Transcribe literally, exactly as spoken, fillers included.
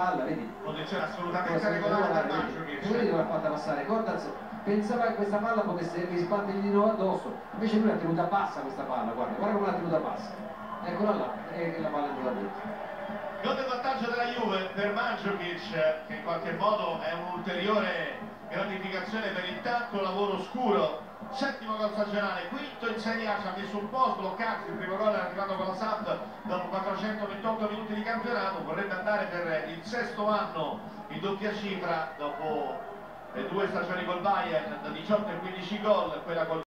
palla, vedi? Posizione assolutamente regolare del Mandžukić. Lui l'ha fatta passare, Gordaz pensava che questa palla potesse risbattergli di nuovo addosso, invece lui l'ha tenuta bassa questa palla, guarda, guarda come l'ha tenuta bassa. Eccola là, e la palla è andata dentro. Gol del vantaggio della Juve per Mandžukić, che in qualche modo è un'ulteriore gratificazione per il tanto lavoro scuro. Settimo gol stagionale, quinto in Serie A, ci ha messo un po' sbloccato, il primo gol è arrivato con la S A P dopo quattrocentoventotto minuti di campionato, vorrebbe andare per il sesto anno in doppia cifra dopo le due stagioni col Bayern da diciotto e quindici gol, quella col